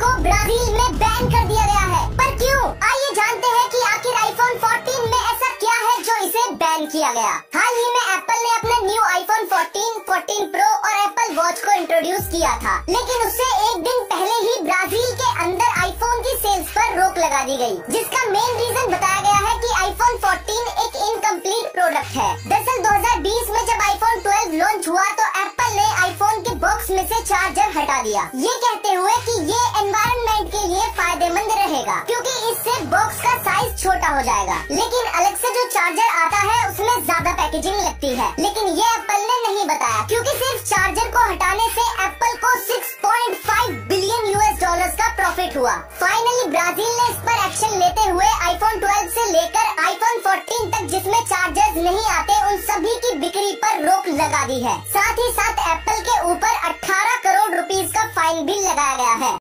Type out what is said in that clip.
को ब्राजील में बैन कर दिया गया है। पर क्यों? आइए जानते हैं कि आखिर आईफोन 14 में ऐसा क्या है जो इसे बैन किया गया। हाल ही में एप्पल ने अपना न्यू आईफोन 14, 14 प्रो और एप्पल वॉच को इंट्रोड्यूस किया था, लेकिन उससे एक दिन पहले ही ब्राजील के अंदर आईफोन की सेल्स पर रोक लगा दी गई, जिसका मेन रीजन बताया गया है कि आईफोन 14 एक इनकम्प्लीट प्रोडक्ट है। दरअसल 2020 में जब आईफोन 12 लॉन्च हुआ तो एप्पल ने आईफोन के बॉक्स में से चार्जर हटा दिया, ये कहते हुए कि ये एनवायरनमेंट के लिए फायदेमंद रहेगा क्योंकि इससे बॉक्स का साइज छोटा हो जाएगा। लेकिन अलग से जो चार्जर आता है उसमें ज्यादा पैकेजिंग लगती है, लेकिन ये एप्पल ने नहीं बताया क्योंकि सिर्फ चार्जर को हटाने से एप्पल को 6.5 बिलियन US$ का प्रॉफिट हुआ। फाइनली ब्राजील ने इस पर एक्शन लेते हुए आईफोन 12 से लेकर आईफोन 14 तक जिसमें चार्जर्स नहीं आते उन सभी की बिक्री पर रोक लगा दी है। साथ ही साथ एप्पल के ऊपर 18 करोड़ रुपीस का फाइन भी लगाया गया है।